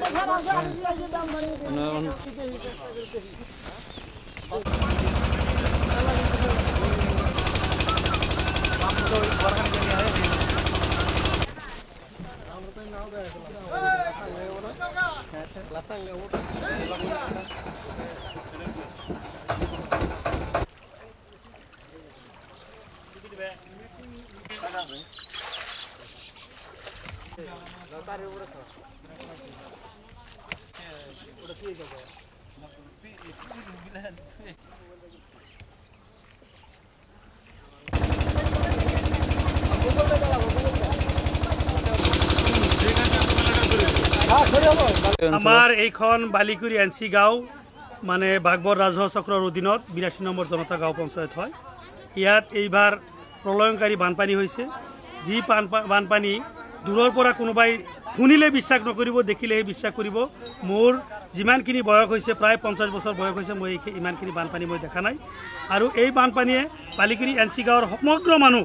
আমাৰ এইখন বালিকুৰি এনচি গাঁও মানে বাগবৰ ৰাজহ চক্ৰৰ অধীনত 82 নম্বৰ জনতা গাঁও পঞ্চায়ত হয়। ইয়াত এইবাৰ প্ৰলয়ংকাৰী বানপানী হৈছে। যি বানপানী দূৰৰ পৰা কোনোবাই শুনিলে বিশ্বাস নকৰিব, দেখিলেহে বিশ্বাস কৰিব। মোৰ যিমানখিনি বয়স হৈছে প্ৰায় 50 বছৰ বয়স হৈছে, মই ইমানখিনি বানপানী মই দেখা নাই। আৰু এই বানপানীয়ে বালিকুৰি এনচি গাঁৱৰ সমগ্ৰ মানুহ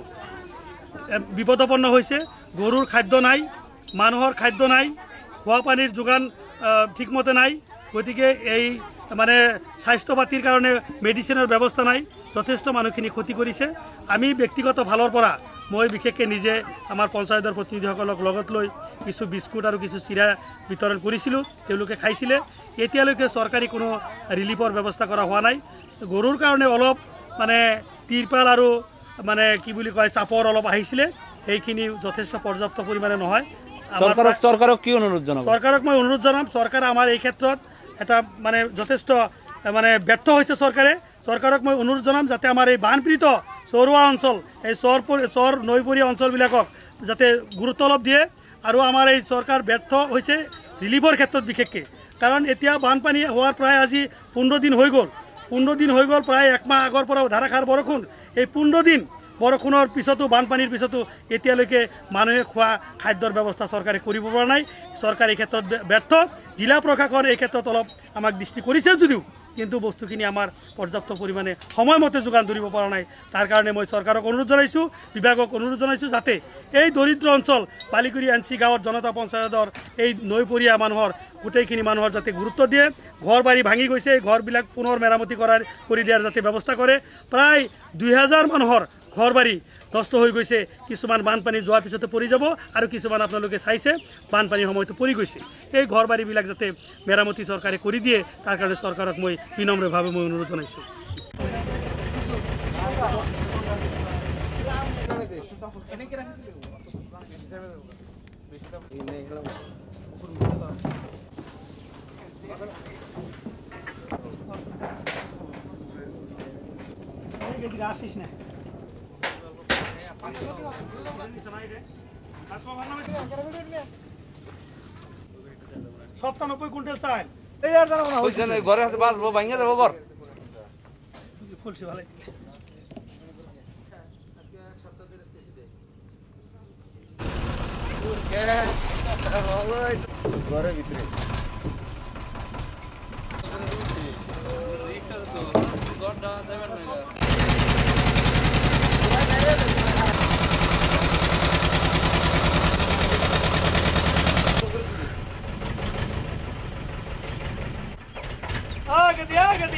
বিপদাপন্ন হৈছে। গৰুৰ খাদ্য নাই, মানুহৰ খাদ্য নাই, খোৱা পানীৰ যোগান ঠিকমতে নাই। গতিকে এই মানে স্বাস্থ্য পাতিৰ কাৰণে মেডিচিনৰ ব্যৱস্থা নাই। যথেষ্ট মানুহখিনি ক্ষতি কৰিছে। আমি ব্যক্তিগত ফালৰ পৰা মই বিশেষকৈ নিজে আমাৰ পঞ্চায়তৰ প্ৰতিনিধিসকলক লগত লৈ কিছু বিস্কুট আৰু কিছু চিৰা বিতৰণ কৰিছিলোঁ, তেওঁলোকে খাইছিলে। এতিয়ালৈকে চৰকাৰী কোনো ৰিলিফৰ ব্যৱস্থা কৰা হোৱা নাই। গৰুৰ কাৰণে অলপ মানে তিৰপাল আৰু মানে কি বুলি কয় চাপৰ অলপ আহিছিলে, সেইখিনি যথেষ্ট পৰ্যাপ্ত পৰিমাণে নহয়। চৰকাৰক কি অনুৰোধ জনাব? চৰকাৰক মই অনুৰোধ জনাম, চৰকাৰে আমাৰ এই ক্ষেত্ৰত এটা মানে যথেষ্ট মানে ব্যৰ্থ হৈছে। চৰকাৰক মই অনুৰোধ জনাম যাতে আমাৰ এই বানপীড়িত চৰুৱা অঞ্চল, এই চৰ নৈপৰীয়া অঞ্চলবিলাকক যাতে গুৰুত্ব অলপ দিয়ে। আৰু আমাৰ এই চৰকাৰ ব্যৰ্থ হৈছে ৰিলিফৰ ক্ষেত্ৰত বিশেষকৈ, কাৰণ এতিয়া বানপানী হোৱাৰ প্ৰায় আজি 15 দিন হৈ গ'ল। 15 দিন হৈ গ'ল, প্ৰায় 1 মাহ আগৰ পৰা ধাৰাসাৰ বৰষুণ। এই 15 দিন বৰষুণৰ পিছতো বানপানীৰ পিছতো এতিয়ালৈকে মানুহে খোৱা খাদ্যৰ ব্যৱস্থা চৰকাৰে কৰিব পৰা নাই। চৰকাৰ এই ক্ষেত্ৰত ব্যৰ্থ। জিলা প্ৰশাসন এই ক্ষেত্ৰত অলপ আমাক দৃষ্টি কৰিছে যদিও কিন্তু বস্তুখিনি আমাৰ পৰ্যাপ্ত পৰিমাণে সময়মতে যোগান ধৰিব পৰা নাই। তাৰ কাৰণে মই চৰকাৰক অনুৰোধ জনাইছোঁ, বিভাগক অনুৰোধ জনাইছোঁ যাতে এই দৰিদ্ৰ অঞ্চল বালিকুৰি এনচি গাঁৱৰ জনতা পঞ্চায়তৰ এই নৈপৰীয়া মানুহৰ গোটেইখিনি মানুহৰ যাতে গুৰুত্ব দিয়ে। ঘৰ বাৰী ভাঙি গৈছে, এই ঘৰবিলাক পুনৰ মেৰামতি কৰি দিয়াৰ যাতে ব্যৱস্থা কৰে। প্ৰায় 2000 মানুহৰ ঘৰ বাৰী নষ্ট হৈ গৈছে। কিছুমান বানপানী যোৱাৰ পিছতে পৰি যাব আৰু কিছুমান আপোনালোকে চাইছে বানপানীৰ সময়তো পৰি গৈছে। এই ঘৰ বাৰীবিলাক যাতে মেৰামতি চৰকাৰে কৰি দিয়ে, তাৰ কাৰণে চৰকাৰক মই বিনম্ৰভাৱে মই অনুৰোধ জনাইছোঁ। আসিস না 97 কুইন্টাল চাল ঘরে হাতে বাঁচবো ভাঙিয়ে যাবো ঘর খুলছি ভালো ঘরের ভিতরে Agadi.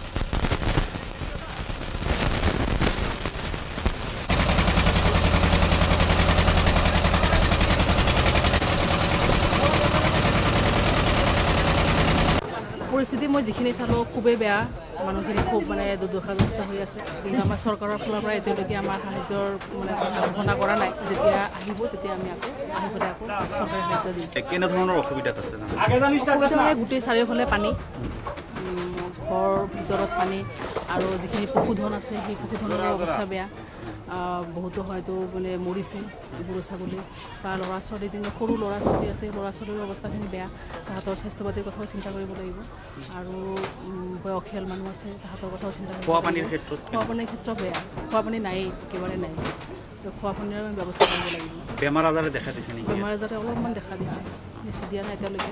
পৰিস্থিতি মই যিখিনি চালোঁ খুবেই বেয়া। মানুহখিনি খুব মানে দুৰ্দশাগ্ৰস্ত হৈ আছে। কিন্তু আমাৰ চৰকাৰৰ ফালৰ পৰা এতিয়ালৈকে আমাৰ সাহায্যৰ মানে ঘোষণা কৰা নাই। যেতিয়া আহিব তেতিয়া আমি আহি পেলাই চৰকাৰে সাহায্য দিম। কেনেধৰণৰ অসুবিধা আছে? মানে গোটেই চাৰিওফালে পানী, ঘৰ ভিতৰত পানী, আৰু যিখিনি পশুধন আছে সেই পশুধনৰ অৱস্থা বেয়া। বহুতো হয়তো বোলে মৰিছে গৰু ছাগলী বা ল'ৰা ছোৱালী, যিখিনি সৰু ল'ৰা ছোৱালী আছে ল'ৰা ছোৱালীৰ অৱস্থাখিনি বেয়া। তাহাঁতৰ স্বাস্থ্য পাতিৰ কথাও চিন্তা কৰিব লাগিব। আৰু বয়সীয়াল মানুহ আছে, তাহাঁতৰ কথাও চিন্তা কৰিব লাগিব। খোৱা পানীৰ ক্ষেত্ৰত বেয়া, খোৱা পানী নায়েই, একেবাৰে নাই। খোৱা পানীৰ ব্যৱস্থা কৰিব লাগিব। বেমাৰ আজাৰে দেখা দিছে নেকি? বেমাৰ আজাৰে অলপমান দেখা দিছে, বেছি দিয়া নাই এতিয়ালৈকে।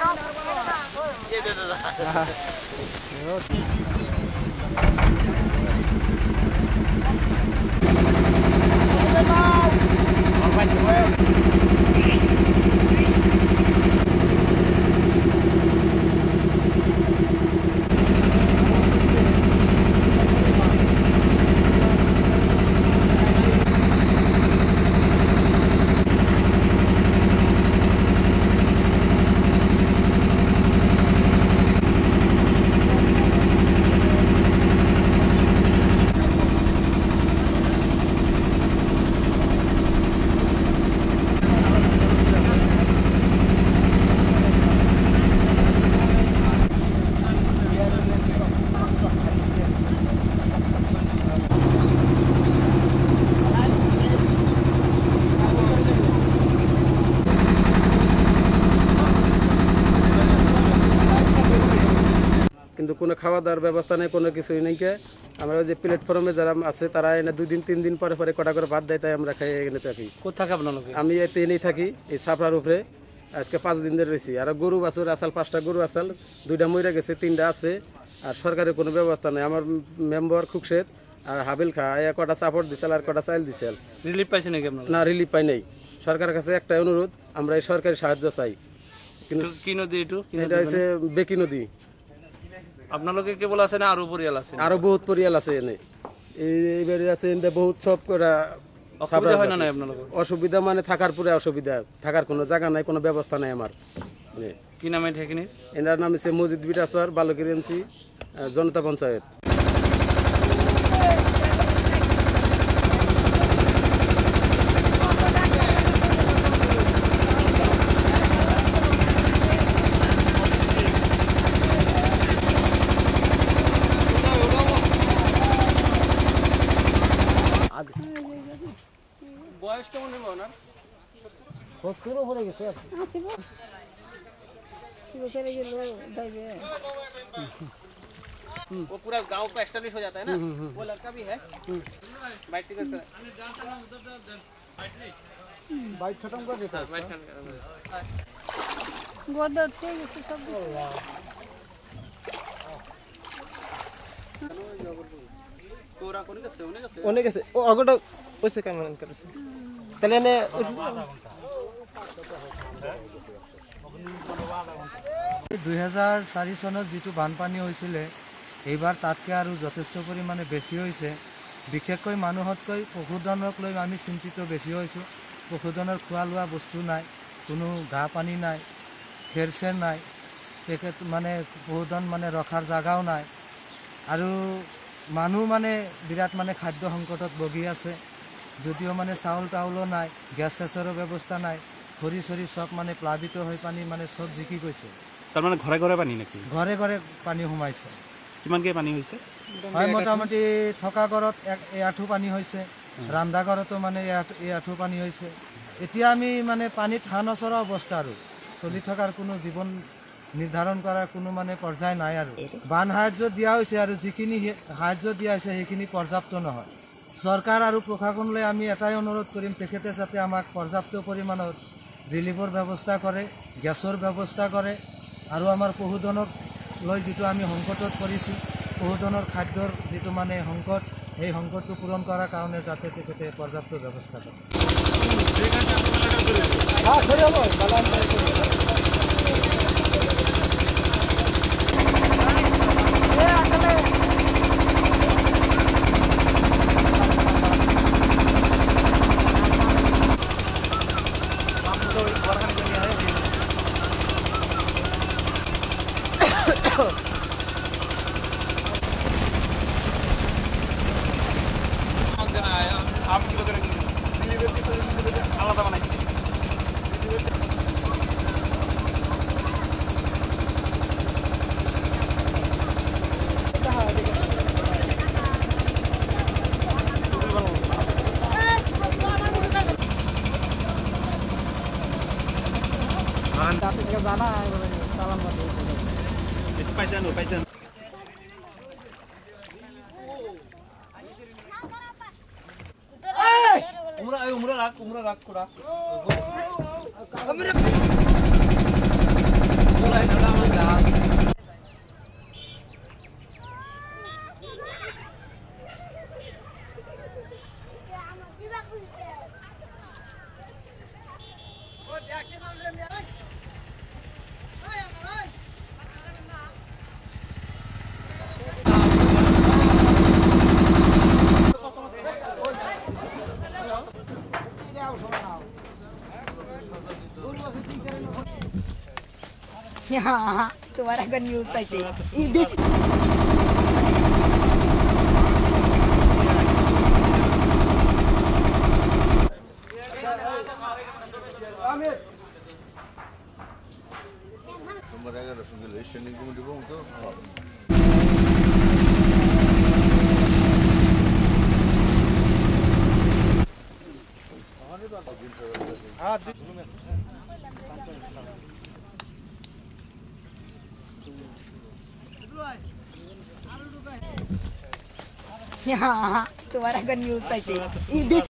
মেলাডি পারবো কিন্তু কোনো খাওয়া দাওয়ার ব্যবস্থা নেই, কোনো কিছুই নেই। আমরা যে প্ল্যাটফর্মে যারা আছে তারা এনে 2 দিন 3 দিন পরে পরে কটা করে ভাত দেয়, তাই আমরা খাই এখানে থাকি। কোথায় আপনার আমি এতে এনেই থাকি এই ছাপড়ার উপরে। আজকে 5 দিন ধরে রয়েছি। আর গরু বাছুর আসাল 5টা গরু আসাল, 2টা মরে গেছে, 3টা আছে। আর সরকারের কোনো ব্যবস্থা নেই। আমার মেম্বার খুকশেদ আর হাবিল খা কটা চাপড় দিছিল আর কটা চাইল দিছিল। রিলিফ পাইছে নাকি আপনার? না, রিলিফ পাই নাই। সরকারের কাছে একটাই অনুরোধ, আমরা এই সরকারি সাহায্য চাই। কিন্তু কি নদী এটা হচ্ছে বেকি নদী। আপনালোকে কেবল আছে না আরো পরিয়াল আছে? আরো বহুত পরিয়াল আছে এনে, এইবারে আছে এনে বহুত সব করা। অসুবিধা হয় না নাই আপনালোক? অসুবিধা মানে থাকার পরে অসুবিধা, থাকার কোনো জায়গা নাই, কোনো ব্যবস্থা নাই আমার। কি নামে ঠেকিনি? এনার নাম হচ্ছে মজিদ বিটাসর, বালুকিরেন্সি, জনতা পঞ্চায়েত। বয়স কেমন নেব না? वो पूरा गांव का एस्टेब्लिश हो जाता है ना, वो लड़का भी है बाइट टिकट का बाइक खत्म कर देता है। बाइट गोदर से ये सब कोरा कोने का सेवने का ओने कैसे ओ अगोटा ওইসে কেমন করেছে তাহলে এনে 2004 চনত যিটো বানপানী হৈছিলে এইবাৰ তাতকৈ আৰু যথেষ্ট পৰিমাণে বেছি হৈছে। বিশেষকৈ মানুহতকৈ পশুধনক লৈ আমি চিন্তিত বেছি হৈছোঁ। পশুধনৰ খোৱা লোৱা বস্তু নাই, কোনো ঘাঁহ পানী নাই, খেৰ চেৰ নাই, তেখেত মানে পশুধন মানে ৰখাৰ জাগাও নাই। আৰু মানুহ মানে বিৰাট মানে খাদ্য সংকটত ভুগি আছে। যদিও মানে চাউল তাউলো নাই, গেছ চেছৰো ব্যৱস্থা নাই, খৰি চৰি চব মানে প্লাবিত হৈ পানী মানে চব জিকি গৈছে। তাৰমানে ঘৰে ঘৰে পানী নেকি? ঘৰে ঘৰে পানী সোমাইছে। কিমানকৈ পানী হৈছে? হয়, মোটামুটি থকা ঘৰত এই আঁঠু পানী হৈছে, ৰন্ধা ঘৰতো মানে এই আঁঠু পানী হৈছে। এতিয়া আমি মানে পানীত হাঁহ নচৰা অৱস্থা, আৰু চলি থকাৰ কোনো জীৱন নিৰ্ধাৰণ কৰাৰ কোনো মানে পৰ্যায় নাই। আৰু বান সাহায্য দিয়া হৈছে, আৰু যিখিনি সাহায্য দিয়া হৈছে সেইখিনি পৰ্যাপ্ত নহয়। চৰকাৰ আৰু প্ৰশাসনলৈ আমি এটাই অনুৰোধ কৰিম, তেখেতে যাতে আমাক পৰ্যাপ্ত পৰিমাণত ৰিলিফৰ ব্যৱস্থা কৰে, গেছৰ ব্যৱস্থা কৰে, আৰু আমাৰ পশুধনক লৈ যিটো আমি সংকটত পৰিছোঁ, পশুধনৰ খাদ্যৰ যিটো মানে সংকট, সেই সংকটটো পূৰণ কৰাৰ কাৰণে যাতে তেখেতে পৰ্যাপ্ত ব্যৱস্থা কৰে। उमरा राख कोड़ा তোমার এখন নিউজ পাইছে ঈদ তোমার এখন নিউজ পাইছে ঈদ